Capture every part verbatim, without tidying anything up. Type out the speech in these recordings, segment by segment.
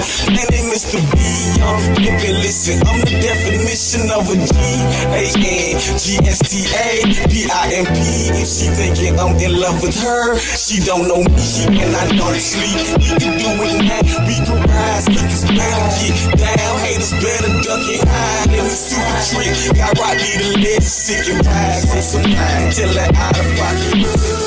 My name is Mister B, young pimpin', listen, I'm the definition of a G A N G S T A P I M P. If she thinking I'm in love with her, she don't know me, she cannot don't sleep. We can do it now, we can rise, niggas better get down, haters better duck and hide. And we super trick, got Rocky the leg sick and pies for some time till that out of pocket.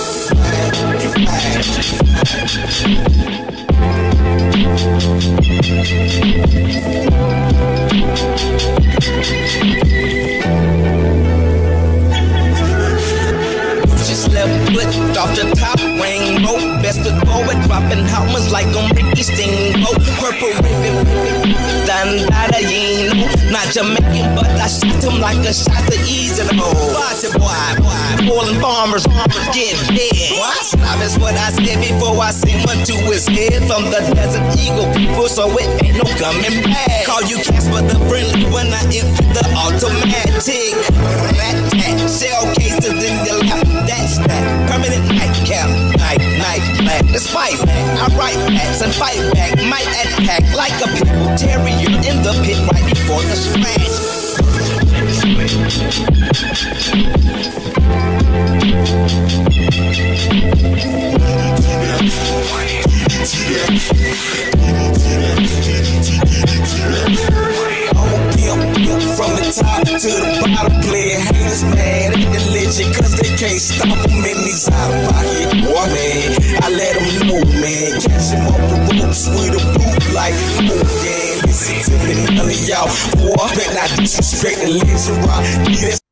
Just left foot off the top, rainbow. Best to go it, dropping hammers like on Ricky Steamboat. Purple ribbon, Dandadayino. Not Jamaican, but I shot him like a shot to easy to go. Watch it, boy, boy. Falling farmers, farmers get dead. Stop is what I said before I seen one to his head. From the Desert Eagle people, so it ain't no coming back. Call you Casper the friendly when I empty the automatic. Rat tat, shell cases in your lap. That's that permanent nightcap, night, night, black. Let's fight back. I write backs and fight back. Might attack like a people terrier in the pit right before the splash. From the top to the bottom, playing haters mad at the legend, cause they can't stop them in these out of pocket. Boy, man, I let them know, man. Catch them off the ropes with a boot like, oh, yeah. Listen to me, none of y'all, boy, better not disrespect the legend rock.